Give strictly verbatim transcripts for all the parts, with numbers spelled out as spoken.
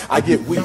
I get weak.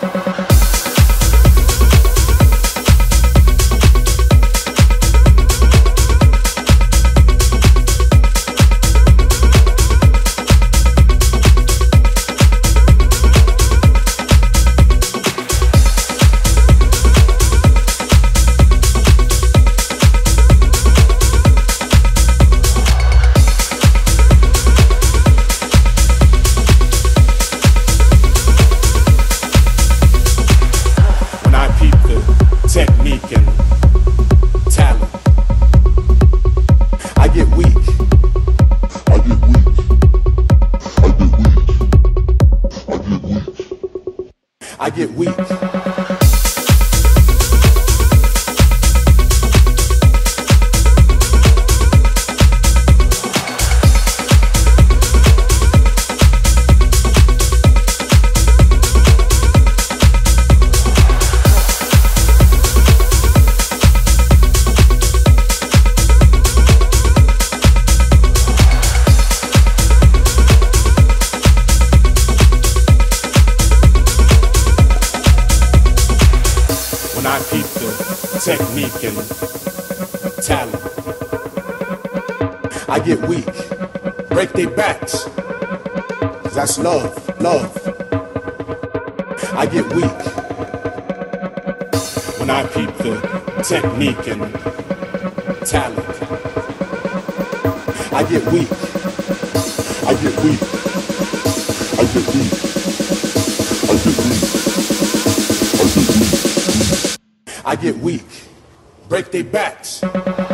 I get weak. Technique and talent. I get weak, break their backs. That's love, love. I get weak when I peep the technique and talent. I get weak, I get weak, I get weak, I get weak, I get weak. I get weak, break their backs.